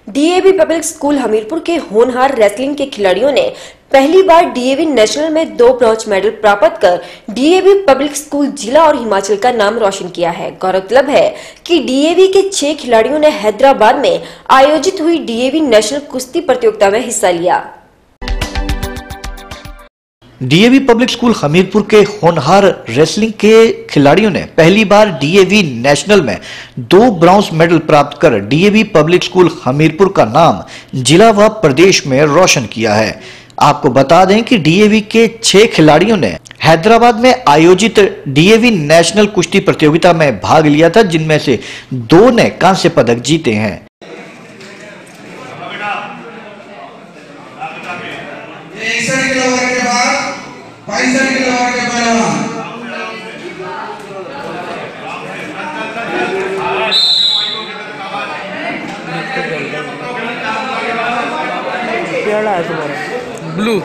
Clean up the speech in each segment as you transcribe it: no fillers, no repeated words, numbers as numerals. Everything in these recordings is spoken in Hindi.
डीएवी पब्लिक स्कूल हमीरपुर के होनहार रेसलिंग के खिलाड़ियों ने पहली बार डीएवी नेशनल में 2 ब्रॉन्ज मेडल प्राप्त कर डीएवी पब्लिक स्कूल जिला और हिमाचल का नाम रोशन किया है। गौरतलब है कि डीएवी के 6 खिलाड़ियों ने हैदराबाद में आयोजित हुई डीएवी नेशनल कुश्ती प्रतियोगिता में हिस्सा लिया। डीएवी पब्लिक स्कूल हमीरपुर के होनहार रेसलिंग के खिलाड़ियों ने पहली बार डीएवी नेशनल में 2 ब्रॉन्ज मेडल प्राप्त कर डीएवी पब्लिक स्कूल हमीरपुर का नाम जिला व प्रदेश में रोशन किया है। आपको बता दें कि डीएवी के 6 खिलाड़ियों ने हैदराबाद में आयोजित डीएवी नेशनल कुश्ती प्रतियोगिता में भाग लिया था, जिनमें से 2 ने कांस्य पदक जीते हैं। ब्लू।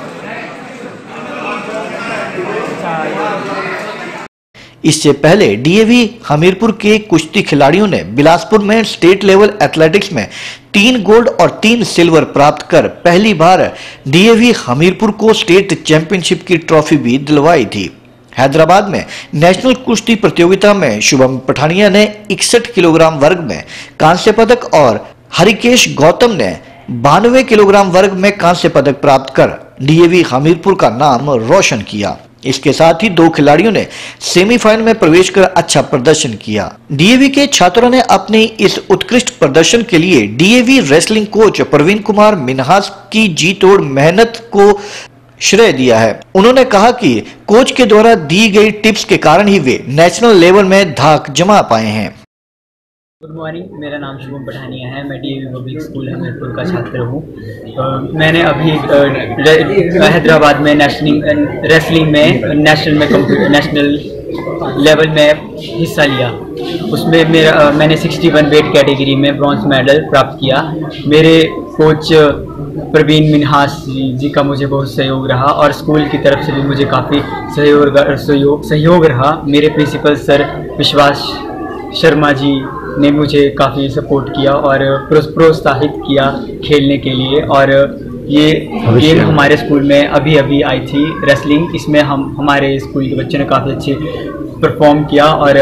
इससे पहले डीएवी हमीरपुर के कुश्ती खिलाड़ियों ने बिलासपुर में स्टेट लेवल एथलेटिक्स में 3 गोल्ड और 3 सिल्वर प्राप्त कर पहली बार डीएवी हमीरपुर को स्टेट चैंपियनशिप की ट्रॉफी भी दिलवाई थी। हैदराबाद में नेशनल कुश्ती प्रतियोगिता में शुभम पठानिया ने 61 किलोग्राम वर्ग में कांस्य पदक और हरिकेश गौतम ने 92 किलोग्राम वर्ग में कांस्य पदक प्राप्त कर डीएवी हमीरपुर का नाम रोशन किया। इसके साथ ही 2 खिलाड़ियों ने सेमीफाइनल में प्रवेश कर अच्छा प्रदर्शन किया। डीएवी के छात्रों ने अपने इस उत्कृष्ट प्रदर्शन के लिए DAV wrestling coach Praveen Kumar Minhas की जी तोड़ मेहनत को श्रेय दिया है। उन्होंने कहा कि कोच के द्वारा दी गई टिप्स के कारण ही वे नेशनल लेवल में धाक जमा पाए हैं। गुड मॉर्निंग, मेरा नाम शुभम पठानिया है। मैं डीएवी पब्लिक स्कूल हमीरपुर का छात्र हूँ। मैंने अभी हैदराबाद में रेसलिंग में नेशनल लेवल में हिस्सा लिया। उसमें मैंने 61 वेट कैटेगरी में ब्रॉन्ज मेडल प्राप्त किया। मेरे कोच प्रवीण मिन्हास जी का मुझे बहुत सहयोग रहा और स्कूल की तरफ से भी मुझे काफ़ी सहयोग रहा। मेरे प्रिंसिपल सर विश्वास शर्मा जी ने मुझे काफ़ी सपोर्ट किया और प्रोत्साहित किया खेलने के लिए। और ये गेम हमारे स्कूल में अभी आई थी रेसलिंग। इसमें हमारे स्कूल के बच्चों ने काफ़ी अच्छे परफॉर्म किया और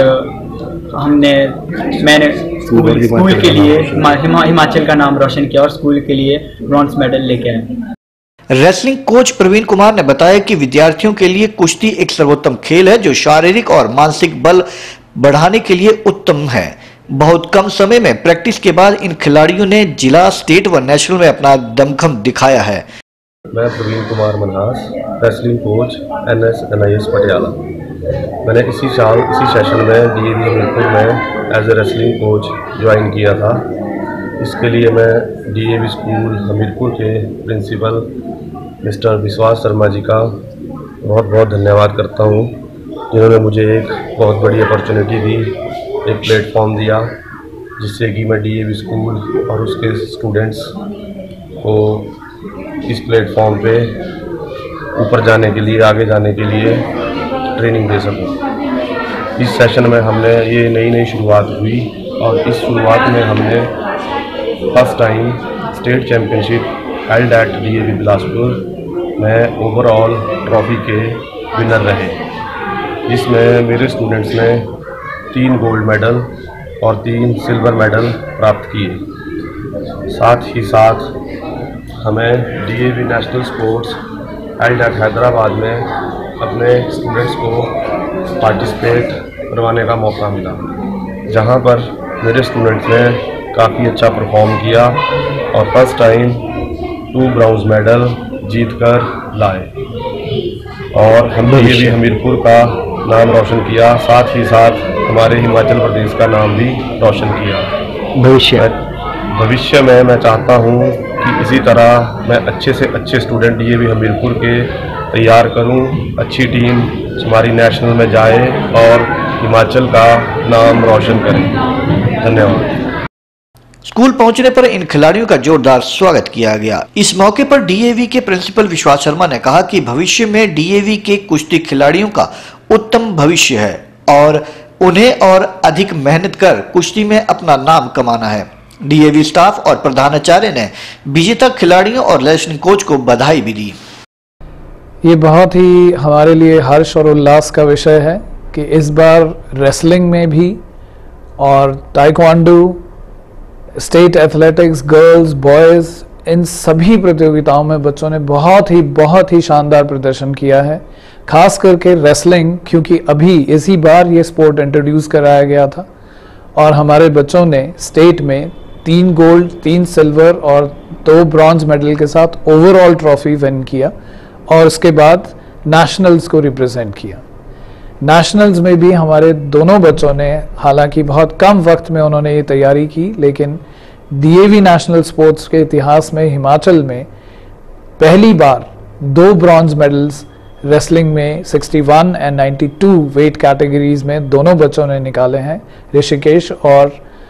मैंने स्कूल के लिए हिमाचल का नाम रोशन किया और स्कूल के लिए ब्रॉन्ज मेडल लेके आए। रेसलिंग कोच प्रवीण कुमार ने बताया कि विद्यार्थियों के लिए कुश्ती एक सर्वोत्तम खेल है जो शारीरिक और मानसिक बल बढ़ाने के लिए उत्तम है। बहुत कम समय में प्रैक्टिस के बाद इन खिलाड़ियों ने जिला, स्टेट व नेशनल में अपना दमखम दिखाया है। मैं Praveen Kumar Manhas, wrestling coach NIS Patiala. मैंने इसी सेशन में डीएवी हमीरपुर में as a wrestling coach join किया था। इसके लिए मैं डीएवी स्कूल हमीरपुर के प्रिंसिपल मिस्टर विश्वास शर्मा जी का बहुत बहुत धन्यवाद करता हूँ, जिन्होंने मुझे एक बहुत बड़ी अपॉर्चुनिटी दी, एक प्लेटफॉर्म दिया, जिससे कि मैं डीएवी स्कूल और उसके स्टूडेंट्स को इस प्लेटफॉर्म पे ऊपर जाने के लिए, आगे जाने के लिए ट्रेनिंग दे सकूं। इस सेशन में हमने ये नई शुरुआत हुई और इस शुरुआत में हमने first time state championship held at DAV Bilaspur में ओवरऑल ट्रॉफी के विनर रहे, जिसमें मेरे स्टूडेंट्स ने 3 गोल्ड मेडल और 3 सिल्वर मेडल प्राप्त किए। साथ ही साथ हमें DAV national sports held at Hyderabad में अपने स्टूडेंट्स को पार्टिसिपेट करवाने का मौका मिला, जहां पर मेरे स्टूडेंट्स ने काफ़ी अच्छा परफॉर्म किया और फर्स्ट टाइम 2 ब्रॉन्ज मेडल जीत कर लाए और हमने ये भी हमीरपुर का नाम रोशन किया। साथ ही साथ हमारे हिमाचल प्रदेश का नाम भी रोशन किया। भविष्य में मैं चाहता हूँ कि इसी तरह मैं अच्छे से अच्छे स्टूडेंट डीएवी हमीरपुर के तैयार करूँ, अच्छी टीम हमारी नेशनल में जाए और हिमाचल का नाम रोशन करें। धन्यवाद। स्कूल पहुंचने पर इन खिलाड़ियों का जोरदार स्वागत किया गया। इस मौके पर डीएवी के प्रिंसिपल विश्वास शर्मा ने कहा कि भविष्य में डीएवी के कुश्ती खिलाड़ियों का उत्तम भविष्य है और उन्हें और अधिक मेहनत कर कुश्ती में अपना नाम कमाना है। डीएवी स्टाफ और प्रधानाचार्य ने विजेता खिलाड़ियों और रेसलिंग कोच को बधाई भी दी। ये बहुत ही हमारे लिए हर्ष और उल्लास का विषय है कि इस बार रेसलिंग में भी और taekwondo, state athletics, girls, boys, इन सभी प्रतियोगिताओं में बच्चों ने बहुत ही शानदार प्रदर्शन किया है। खास करके रेसलिंग, क्योंकि अभी इसी बार ये स्पोर्ट इंट्रोड्यूस कराया गया था और हमारे बच्चों ने स्टेट में 3 गोल्ड, 3 सिल्वर और 2 ब्रॉन्ज मेडल के साथ ओवरऑल ट्रॉफी विन किया और उसके बाद नेशनल्स को रिप्रेजेंट किया। नेशनल्स में भी हमारे दोनों बच्चों ने, हालांकि बहुत कम वक्त में उन्होंने ये तैयारी की, लेकिन डीएवी नेशनल स्पोर्ट्स के इतिहास में हिमाचल में पहली बार 2 ब्रॉन्ज मेडल्स रेसलिंग में 61 एंड 92 वेट कैटेगरीज में दोनों बच्चों ने निकाले हैं, ऋषिकेश और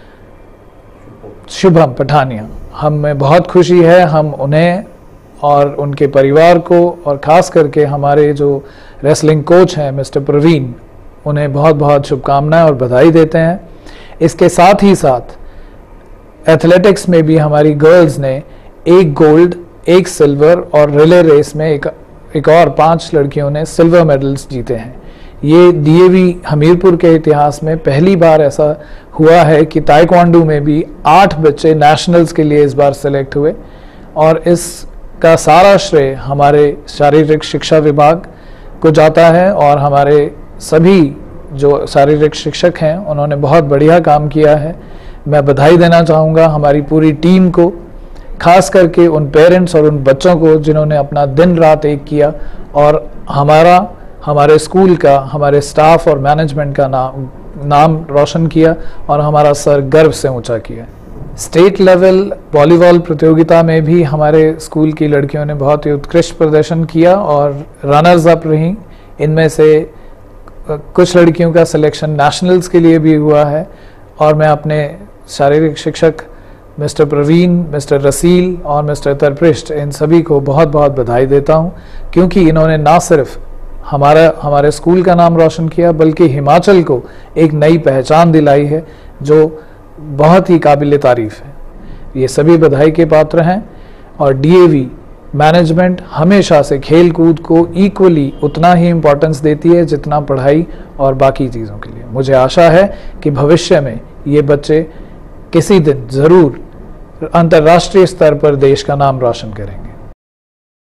शुभम पठानिया। हमें बहुत खुशी है, हम उन्हें और उनके परिवार को और ख़ास करके हमारे जो रेसलिंग कोच हैं मिस्टर प्रवीण, उन्हें बहुत शुभकामनाएं और बधाई देते हैं। इसके साथ ही साथ एथलेटिक्स में भी हमारी गर्ल्स ने 1 गोल्ड, 1 सिल्वर और रिले रेस में एक और 5 लड़कियों ने सिल्वर मेडल्स जीते हैं। ये डीएवी हमीरपुर के इतिहास में पहली बार ऐसा हुआ है कि ताइक्वांडो में भी 8 बच्चे नेशनल्स के लिए इस बार सेलेक्ट हुए और इसका सारा श्रेय हमारे शारीरिक शिक्षा विभाग को जाता है और हमारे सभी जो शारीरिक शिक्षक हैं उन्होंने बहुत बढ़िया काम किया है। मैं बधाई देना चाहूँगा हमारी पूरी टीम को, खास करके उन पेरेंट्स और उन बच्चों को जिन्होंने अपना दिन रात एक किया और हमारे स्कूल का, हमारे स्टाफ और मैनेजमेंट का नाम रोशन किया और हमारा सर गर्व से ऊंचा किया। स्टेट लेवल वॉलीबॉल प्रतियोगिता में भी हमारे स्कूल की लड़कियों ने बहुत ही उत्कृष्ट प्रदर्शन किया और रनर्स अप रहीं। इनमें से कुछ लड़कियों का सिलेक्शन नेशनल्स के लिए भी हुआ है और मैं अपने शारीरिक शिक्षक मिस्टर प्रवीण, मिस्टर रसील और मिस्टर तरपृष्ट, इन सभी को बहुत बधाई देता हूं, क्योंकि इन्होंने ना सिर्फ हमारे स्कूल का नाम रोशन किया बल्कि हिमाचल को एक नई पहचान दिलाई है जो बहुत ही काबिल तारीफ है। ये सभी बधाई के पात्र हैं और डीएवी मैनेजमेंट हमेशा से खेल कूद को इक्वली उतना ही इम्पोर्टेंस देती है जितना पढ़ाई और बाकी चीज़ों के लिए। मुझे आशा है कि भविष्य में ये बच्चे किसी दिन ज़रूर अंतर्राष्ट्रीय स्तर पर देश का नाम रोशन करेंगे।